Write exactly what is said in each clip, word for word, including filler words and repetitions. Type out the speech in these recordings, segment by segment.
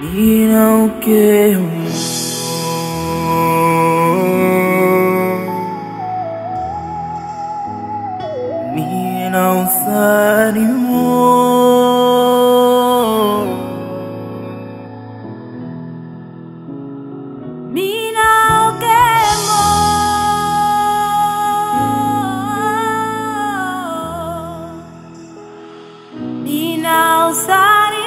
Me não quero. Me não sabe more. Me não quero. Me não sabe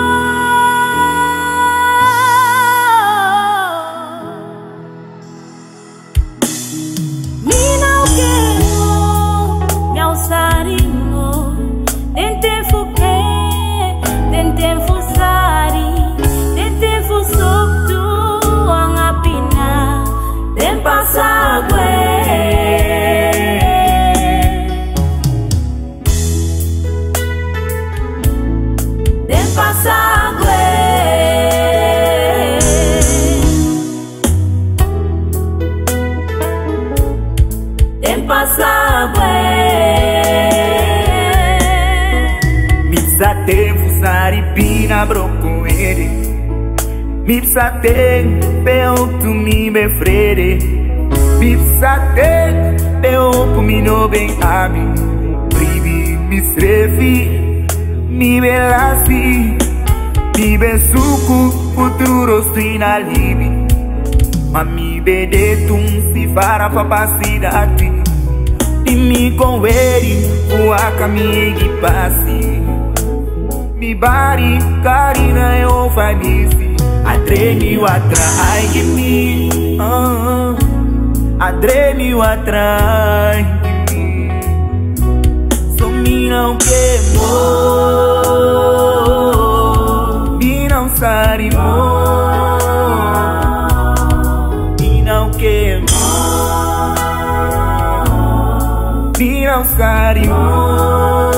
Pina broco ele mi psate peo tu mi be frede mi psate peo pu mi no ben ami privi mi srefi mi belasi mi ben suku futuro sina libi ma mi bede tum si fara papacidade e mi converi o acami que passe. Mi bari carina e o fanisi Adreni o atrai de mim uh, Adreni o atrai de mim Só me não queimou Me não sarimou Me não queimou Me não sarimou.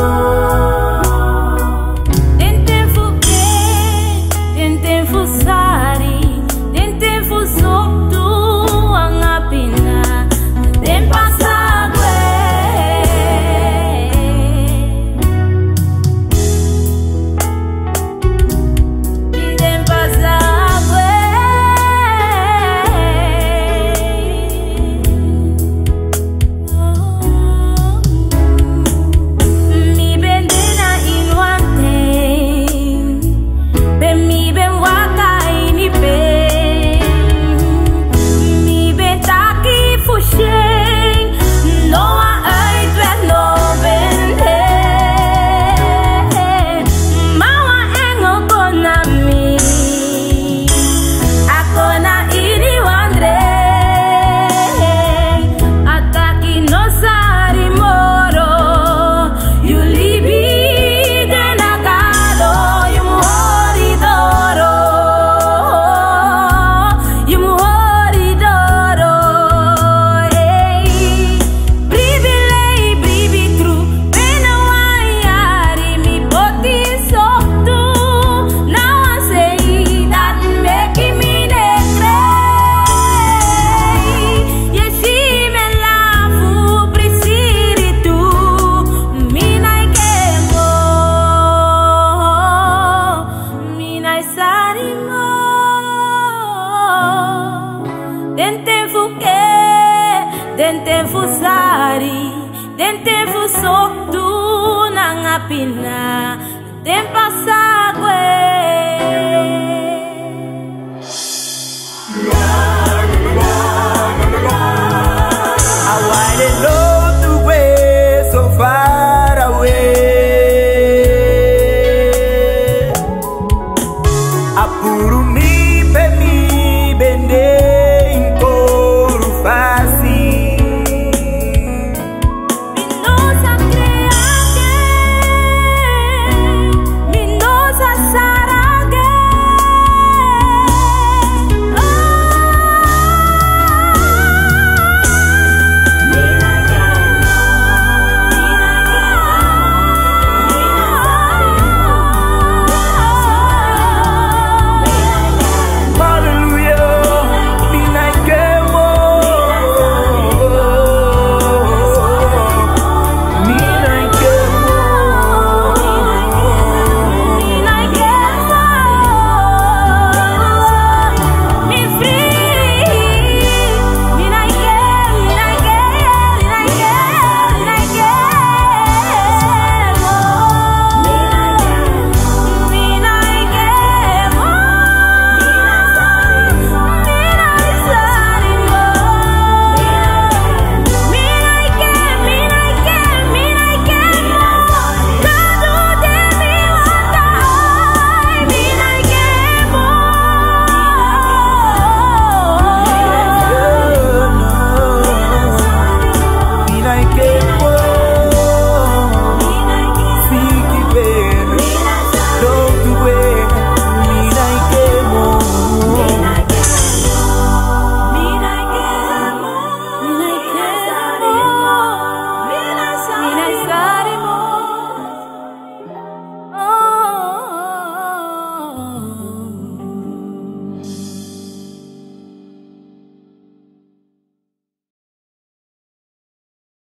Dente fusari, dente fusok tu nang apina, tempa sagwe.